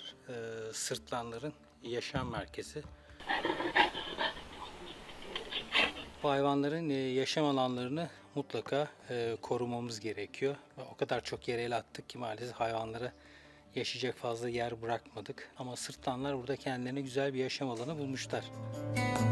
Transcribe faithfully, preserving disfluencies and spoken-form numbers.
e, sırtlanların yaşam merkezi. Bu hayvanların e, yaşam alanlarını mutlaka e, korumamız gerekiyor. O kadar çok yere el attık ki maalesef hayvanlara yaşayacak fazla yer bırakmadık. Ama sırtlanlar burada kendilerine güzel bir yaşam alanı bulmuşlar.